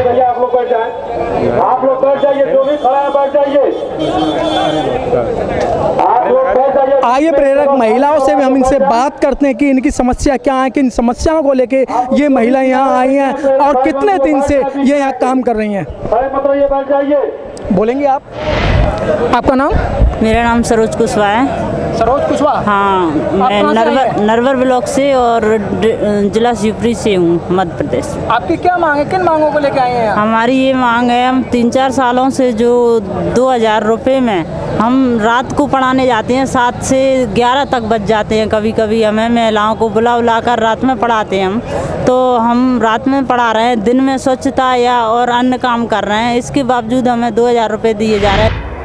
भैया आप लोग बैठ जाए, आप लोग बैठ जाइए, जो भी खड़ा है बैठ जाइए, आप लोग बैठ जाइए। आइए प्रेरक महिलाओं से भी हम इनसे बात करते हैं कि इनकी समस्या क्या है, किन समस्याओं को लेके ये महिलाएं यहाँ आई हैं और कितने दिन से ये यहाँ काम कर रही हैं। मतलब ये बैठ जाइए, बोलेंगे आप? आपका नाम? मेरा नाम सरोज कुशवाहा है। सरोज कुशवाहा? हाँ, मैं नरवर ब्लॉक से और जिला शिवपुरी से हूँ, मध्य प्रदेश। आपकी क्या मांग है, किन मांगों को लेके आए हैं? हमारी ये मांग है, हम 3-4 सालों से जो 2000 रुपये में हम रात को पढ़ाने जाते हैं, 7 से 11 तक बज जाते हैं। कभी कभी हमें महिलाओं को बुला कर रात में पढ़ाते हैं तो हम रात में पढ़ा रहे हैं, दिन में स्वच्छता या और अन्य काम कर रहे हैं। इसके बावजूद हमें 2000 रुपये दिए जा रहे हैं।